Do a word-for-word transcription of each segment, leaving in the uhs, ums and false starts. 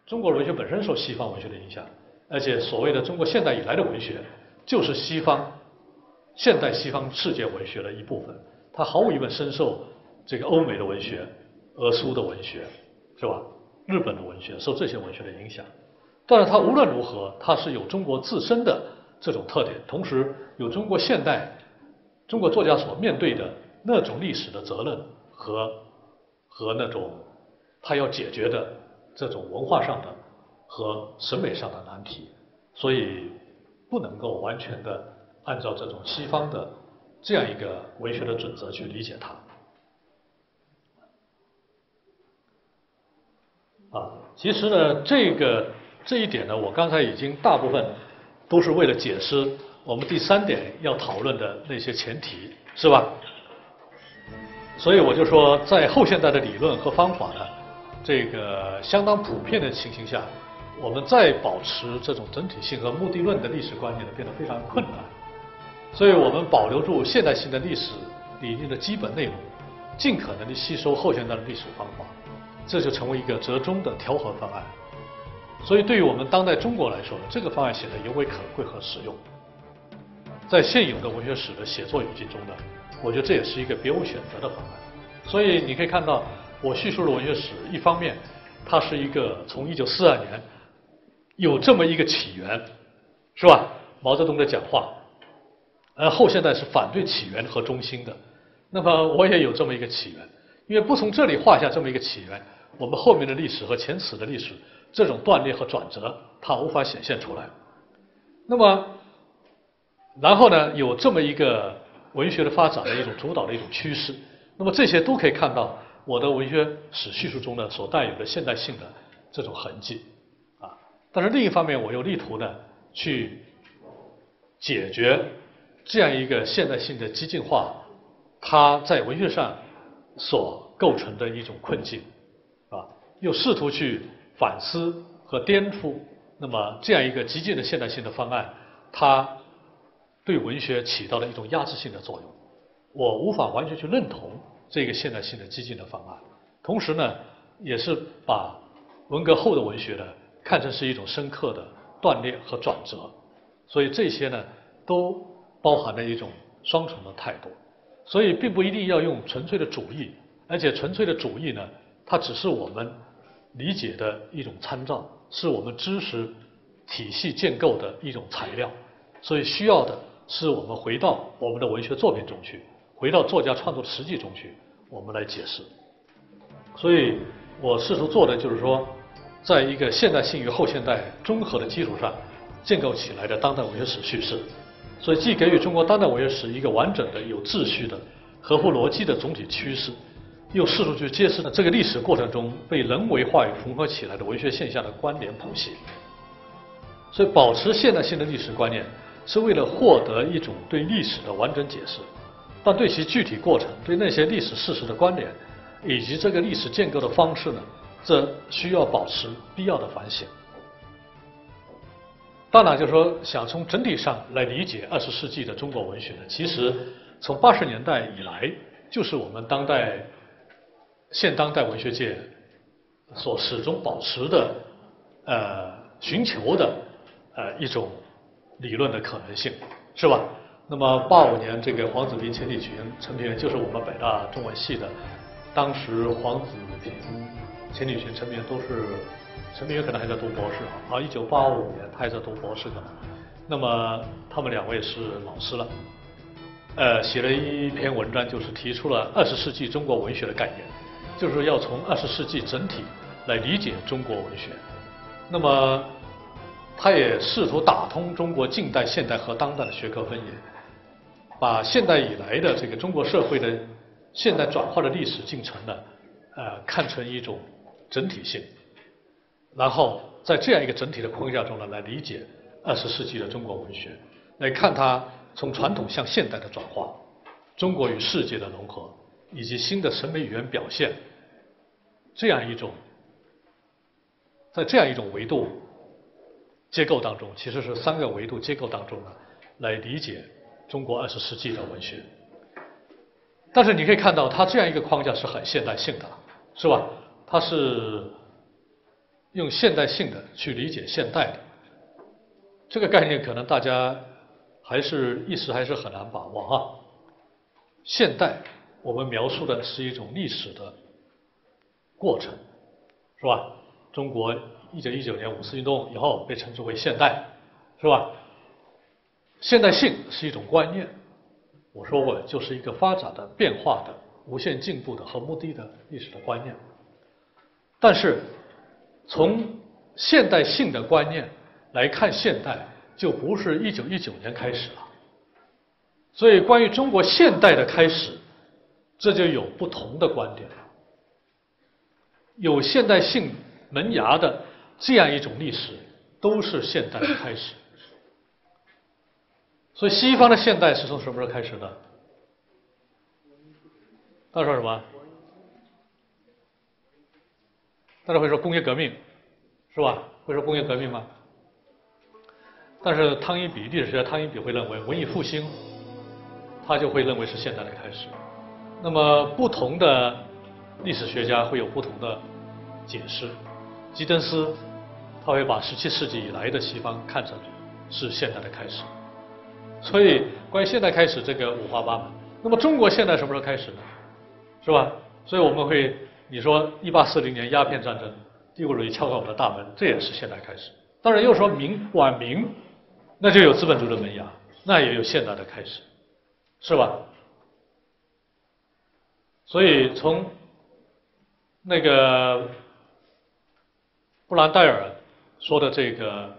中国文学本身受西方文学的影响，而且所谓的中国现代以来的文学，就是西方现代西方世界文学的一部分。它毫无疑问深受这个欧美的文学、俄苏的文学，是吧？日本的文学受这些文学的影响。但是它无论如何，它是有中国自身的这种特点，同时有中国现代中国作家所面对的那种历史的责任和和那种他要解决的这种文化上的和审美上的难题，所以不能够完全的按照这种西方的这样一个文学的准则去理解它。啊，其实呢，这个这一点呢，我刚才已经大部分都是为了解释我们第三点要讨论的那些前提，是吧？所以我就说，在后现代的理论和方法呢，这个相当普遍的情形下，我们再保持这种整体性和目的论的历史观念呢，变得非常困难。所以我们保留住现代性的历史理念的基本内容，尽可能的吸收后现代的历史方法，这就成为一个折中的调和方案。所以对于我们当代中国来说呢，这个方案显得尤为可贵和实用。在现有的文学史的写作语境中呢，我觉得这也是一个别无选择的方案。所以你可以看到，我叙述的文学史，一方面它是一个从一九四二年有这么一个起源，是吧？毛泽东的讲话，而后现代是反对起源和中心的。那么我也有这么一个起源，因为不从这里画下这么一个起源，我们后面的历史和前此的历史这种断裂和转折，它无法显现出来。那么，然后呢，有这么一个文学的发展的一种主导的一种趋势。那么这些都可以看到我的文学史叙述中呢所带有的现代性的这种痕迹啊。但是另一方面，我又力图呢去解决这样一个现代性的激进化，它在文学上所构成的一种困境啊，又试图去反思和颠覆。那么这样一个激进的现代性的方案，它对文学起到了一种压制性的作用。我无法完全去认同这个现代性的激进的方案，同时呢，也是把文革后的文学呢看成是一种深刻的断裂和转折，所以这些呢都包含了一种双重的态度。所以并不一定要用纯粹的主义，而且纯粹的主义呢，它只是我们理解的一种参照，是我们知识体系建构的一种材料。所以需要的是我们回到我们的文学作品中去，回到作家创作的实际中去，我们来解释。所以我试图做的就是说，在一个现代性与后现代综合的基础上建构起来的当代文学史叙事。所以既给予中国当代文学史一个完整的、有秩序的、合乎逻辑的总体趋势，又试图去揭示这个历史过程中被人为话语缝合起来的文学现象的关联谱系。所以保持现代性的历史观念，是为了获得一种对历史的完整解释，但对其具体过程、对那些历史事实的关联，以及这个历史建构的方式呢，这需要保持必要的反省。当然，就是说，想从整体上来理解二十世纪的中国文学呢，其实从八十年代以来，就是我们当代现当代文学界所始终保持的呃寻求的呃一种理论的可能性，是吧？那么八五年这个黄子平、钱理群、陈平原就是我们北大中文系的，当时黄子平、钱理群、陈平原都是。陈平原可能还在读博士啊，一九八五年他还在读博士的，那么他们两位是老师了，呃，写了一篇文章，就是提出了二十世纪中国文学的概念，就是要从二十世纪整体来理解中国文学。那么，他也试图打通中国近代、现代和当代的学科分野，把现代以来的这个中国社会的现代转化的历史进程呢，呃，看成一种整体性。然后在这样一个整体的框架中呢，来理解二十世纪的中国文学，来看它从传统向现代的转化，中国与世界的融合，以及新的审美语言表现，这样一种，在这样一种维度结构当中，其实是三个维度结构当中呢，来理解中国二十世纪的文学。但是你可以看到，它这样一个框架是很现代性的，是吧？它是用现代性的去理解现代的。这个概念可能大家还是一时还是很难把握啊。现代我们描述的是一种历史的过程，是吧？中国一九一九年五四运动以后被称之为现代，是吧？现代性是一种观念，我说过，就是一个发展的、变化的、无限进步的和目的的历史的观念。但是从现代性的观念来看现代，就不是一九一九年开始了。所以关于中国现代的开始，这就有不同的观点了。有现代性萌芽的这样一种历史，都是现代的开始。所以西方的现代是从什么时候开始的？大家说什么？大家会说工业革命，是吧？会说工业革命吗？但是汤因比，历史学家汤因比会认为文艺复兴，他就会认为是现代的开始。那么不同的历史学家会有不同的解释。吉登斯他会把十七世纪以来的西方看成是现代的开始。所以关于现代开始这个五花八门。那么中国现代什么时候开始呢？是吧？所以我们会你说一八四零年鸦片战争，帝国主义敲开我们的大门，这也是现代开始。当然又说明晚明，那就有资本主义的萌芽，那也有现代的开始，是吧？所以从那个布兰代尔说的这个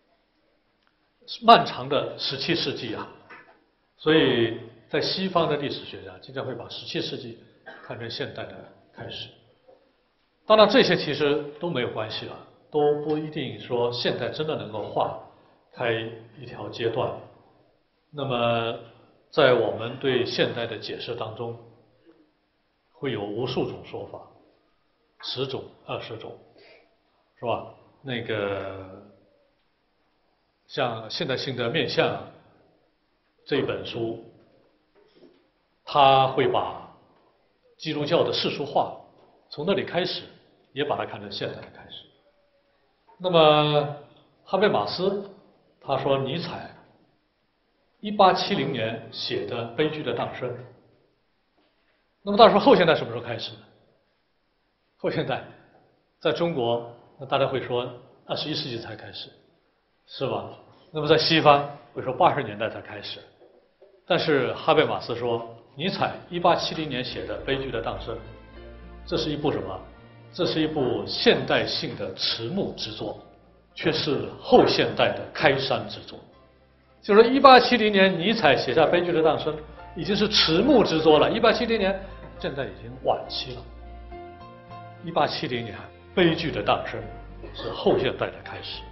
漫长的十七世纪啊，所以在西方的历史学家经常会把十七世纪看成现代的开始。当然这些其实都没有关系了，都不一定说现代真的能够划开一条阶段。那么在我们对现代的解释当中，会有无数种说法，十种、二十种，是吧？那个像《现代性的面相》这本书，他会把基督教的世俗化从那里开始，也把它看成现代的开始。那么哈贝马斯他说尼采一八七零年写的《悲剧的诞生》。那么大家说后现代什么时候开始呢？后现代在中国，那大家会说二十一世纪才开始，是吧？那么在西方会说八十年代才开始。但是哈贝马斯说，尼采一八七零年写的《悲剧的诞生》，这是一部什么？这是一部现代性的迟暮之作，却是后现代的开山之作。就是说一八七零年尼采写下《悲剧的诞生》，已经是迟暮之作了。一八七零年现在已经晚期了。一八七零年《悲剧的诞生》是后现代的开始。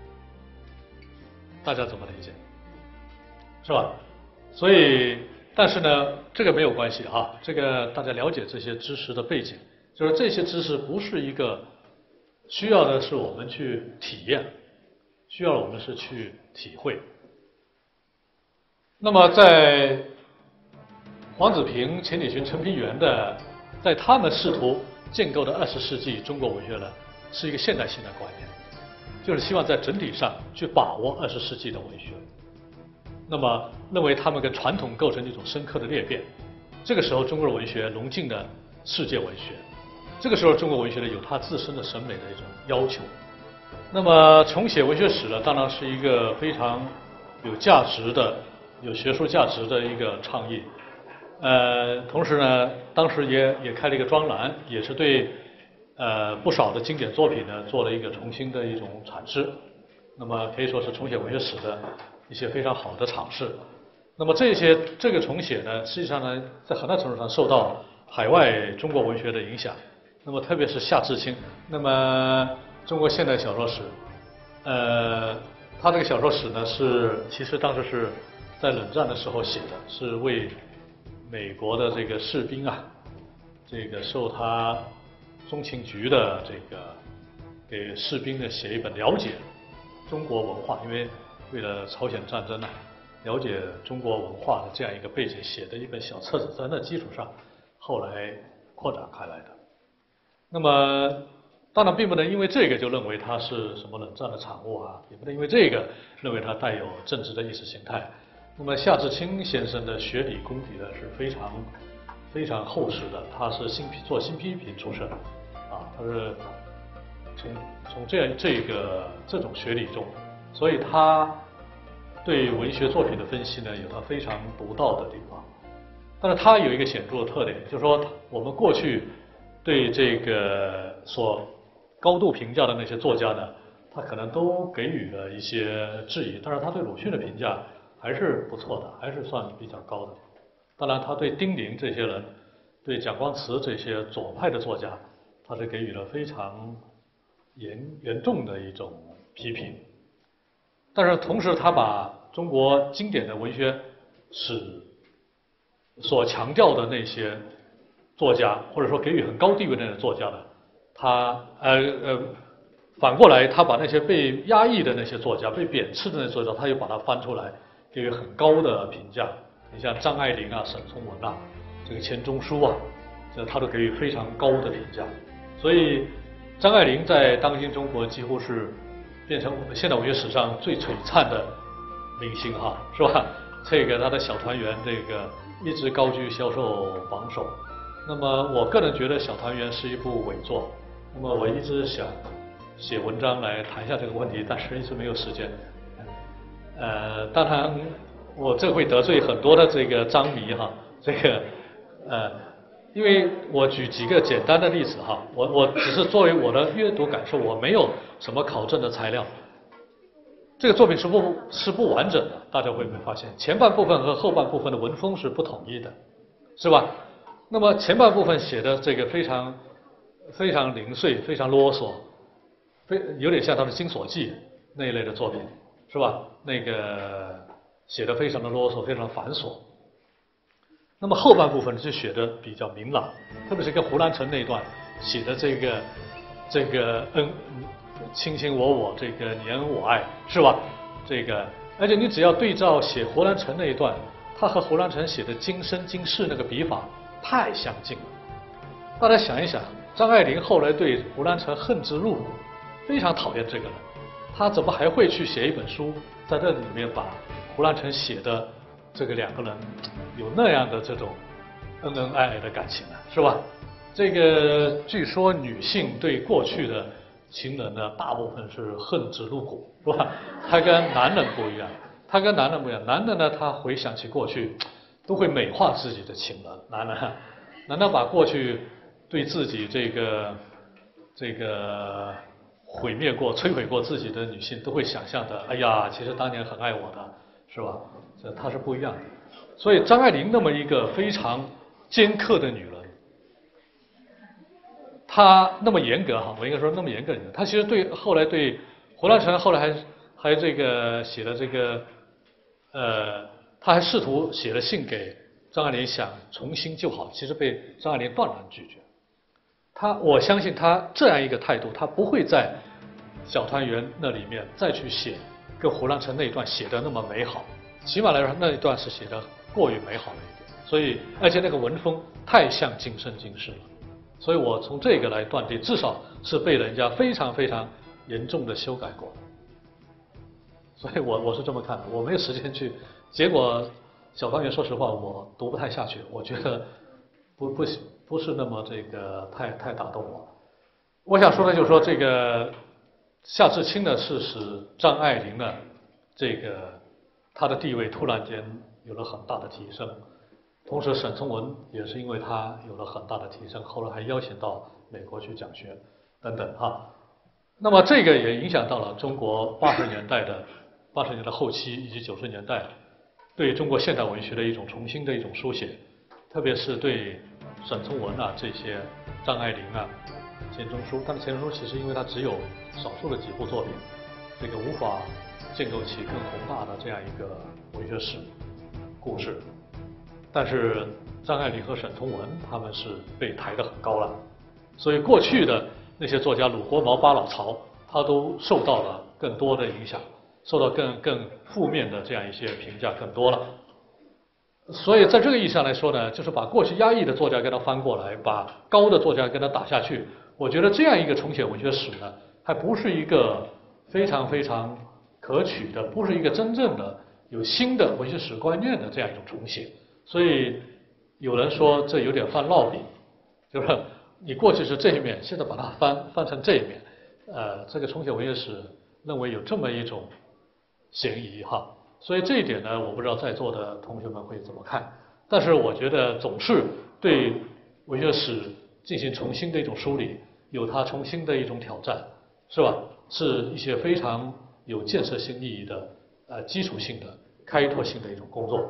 大家怎么理解？是吧？所以，但是呢，这个没有关系啊。这个大家了解这些知识的背景，就是这些知识不是一个需要的是我们去体验，需要我们是去体会。那么在黄子平、钱理群、陈平原的，在他们试图建构的二十世纪中国文学呢，是一个现代性的观念，就是希望在整体上去把握二十世纪的文学。那么认为他们跟传统构成一种深刻的裂变。这个时候，中国文学融进了世界文学。这个时候，中国文学呢有它自身的审美的一种要求。那么重写文学史呢，当然是一个非常有价值的、有学术价值的一个倡议。呃，同时呢，当时也也开了一个专栏，也是对呃不少的经典作品呢做了一个重新的一种阐释。那么可以说是重写文学史的一些非常好的尝试。那么这些这个重写呢，实际上呢，在很大程度上受到海外中国文学的影响。那么特别是夏志清，那么中国现代小说史，呃，他这个小说史呢是其实当时是在冷战的时候写的，是为美国的这个士兵啊，这个受他中情局的这个给士兵呢写一本了解中国文化，因为为了朝鲜战争呢、啊，了解中国文化的这样一个背景写的一本小册子，在那基础上后来扩展开来的。那么当然，并不能因为这个就认为它是什么冷战的产物啊，也不能因为这个认为它带有政治的意识形态。那么夏志清先生的学理功底呢是非常非常厚实的，他是新批做新批评出身，啊，他是从从这样这个这种学理中，所以他对文学作品的分析呢有他非常独到的地方。但是他有一个显著的特点，就是说我们过去对这个所高度评价的那些作家呢，他可能都给予了一些质疑，但是他对鲁迅的评价还是不错的，还是算比较高的。当然，他对丁玲这些人，对蒋光慈这些左派的作家，他是给予了非常严严重的一种批评。但是同时，他把中国经典的文学史所强调的那些作家，或者说给予很高地位的那些作家呢，他呃呃，反过来，他把那些被压抑的那些作家、被贬斥的那些作家，他又把它翻出来，给予很高的评价。你像张爱玲啊、沈从文啊、这个钱钟书啊，这他都给予非常高的评价。所以，张爱玲在当今中国几乎是变成我们现代文学史上最璀璨的明星哈，是吧？这个他的小团圆，这个一直高居销售榜首。那么，我个人觉得《小团圆》是一部伪作。那么，我一直想写文章来谈一下这个问题，但是一直没有时间。呃，当然，我这会得罪很多的这个张迷哈。这个呃，因为我举几个简单的例子哈，我我只是作为我的阅读感受，我没有什么考证的材料。这个作品是不是不完整的？大家会不会发现前半部分和后半部分的文风是不统一的，是吧？那么前半部分写的这个非常非常零碎，非常啰嗦，非有点像他的《金锁记》那一类的作品，是吧？那个写的非常的啰嗦，非常繁琐。那么后半部分就写的比较明朗，特别是跟胡兰成那一段写的这个这个嗯卿卿我我，这个你恩我爱，是吧？这个而且你只要对照写胡兰成那一段，他和胡兰成写的今生今世那个笔法太相近了。大家想一想，张爱玲后来对胡兰成恨之入骨，非常讨厌这个人，他怎么还会去写一本书，在这里面把胡兰成写的这个两个人有那样的这种恩恩爱爱的感情呢？是吧？这个据说女性对过去的情人呢，大部分是恨之入骨，是吧？他跟男人不一样，他跟男人不一样，男人呢，他回想起过去，都会美化自己的情人，男人，男人把过去对自己这个这个毁灭过、摧毁过自己的女性，都会想象的，哎呀，其实当年很爱我的，是吧？这他是不一样的。所以张爱玲那么一个非常尖刻的女人，她那么严格哈，我应该说那么严格的人，她其实对后来对胡兰成后来还还这个写了这个呃，他还试图写了信给张爱玲，想重新就好，其实被张爱玲断然拒绝。他我相信他这样一个态度，他不会在《小团圆》那里面再去写跟胡兰成那一段写的那么美好，起码来说那一段是写的过于美好了一点，所以而且那个文风太像今生今世了。所以我从这个来断定，至少是被人家非常非常严重的修改过的。所以我我是这么看的，我没有时间去。结果《小团圆》说实话我读不太下去，我觉得不不不是那么这个太太打动我。我想说的就是说，这个夏志清呢是使张爱玲呢这个她的地位突然间有了很大的提升。同时，沈从文也是因为他有了很大的提升，后来还邀请到美国去讲学等等哈。那么这个也影响到了中国八十年代的八十年代后期以及九十年代对中国现代文学的一种重新的一种书写，特别是对沈从文啊这些张爱玲啊、钱钟书，但是钱钟书其实因为他只有少数的几部作品，这个无法建构起更宏大的这样一个文学史故事。但是张爱玲和沈从文他们是被抬得很高了，所以过去的那些作家鲁国毛、巴老曹，他都受到了更多的影响，受到更更负面的这样一些评价更多了。所以在这个意义上来说呢，就是把过去压抑的作家给他翻过来，把高的作家给他打下去， 我觉得这样一个重写文学史呢，还不是一个非常非常可取的，不是一个真正的有新的文学史观念的这样一种重写。所以有人说这有点犯烙饼，就是你过去是这一面，现在把它翻翻成这一面，呃，这个重写文学史认为有这么一种嫌疑哈。所以这一点呢，我不知道在座的同学们会怎么看。但是我觉得总是对文学史进行重新的一种梳理，有它重新的一种挑战，是吧？是一些非常有建设性意义的、呃基础性的、开拓性的一种工作。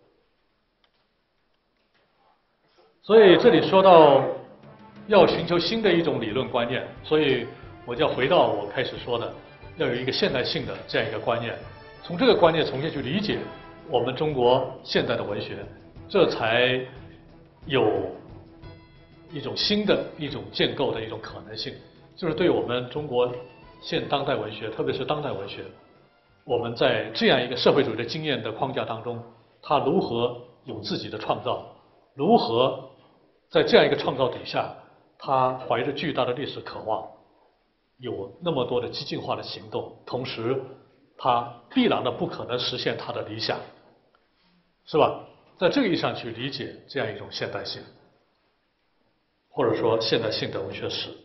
所以这里说到要寻求新的一种理论观念，所以我就要回到我开始说的，要有一个现代性的这样一个观念，从这个观念重新去理解我们中国现代的文学，这才有一种新的一种建构的一种可能性，就是对我们中国现当代文学，特别是当代文学，我们在这样一个社会主义的经验的框架当中，它如何有自己的创造，如何在这样一个创造底下，它怀着巨大的历史渴望，有那么多的激进化的行动，同时它必然的不可能实现它的理想，是吧？在这个意义上去理解这样一种现代性，或者说现代性的文学史。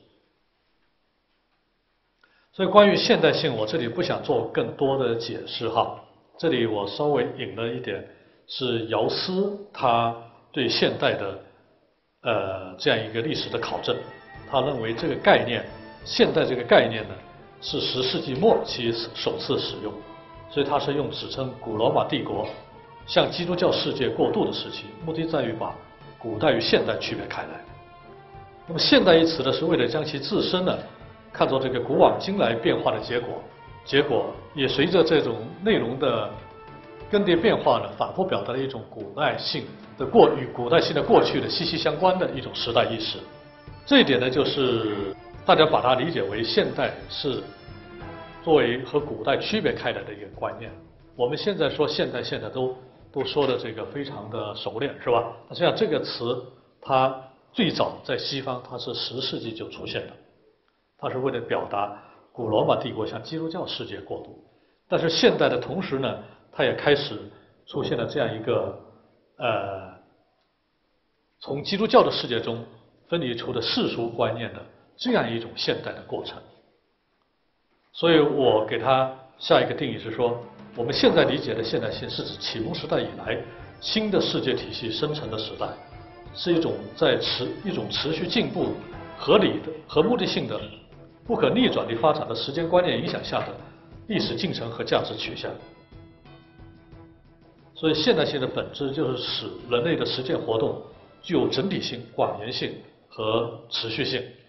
所以关于现代性，我这里不想做更多的解释哈。这里我稍微引了一点，是姚思他对现代的呃这样一个历史的考证。他认为这个概念，现代这个概念呢，是十世纪末期首次使用，所以他是用指称古罗马帝国向基督教世界过渡的时期，目的在于把古代与现代区别开来。那么现代一词呢，是为了将其自身呢看作这个古往今来变化的结果，结果也随着这种内容的更迭变化呢，反复表达了一种古代性的过与古代性的过去的息息相关的一种时代意识。这一点呢，就是大家把它理解为现代是作为和古代区别开来的一个观念。我们现在说现代，现在都都说的这个非常的熟练，是吧？实际上这个词它最早在西方，它是十世纪就出现的。它是为了表达古罗马帝国向基督教世界过渡，但是现代的同时呢，它也开始出现了这样一个呃，从基督教的世界中分离出的世俗观念的这样一种现代的过程。所以我给它下一个定义是说，我们现在理解的现代性是指启蒙时代以来新的世界体系生成的时代，是一种在持一种持续进步、合理的和目的性的。不可逆转地发展的时间观念影响下的历史进程和价值取向。所以现代性的本质就是使人类的实践活动具有整体性、广延性和持续性。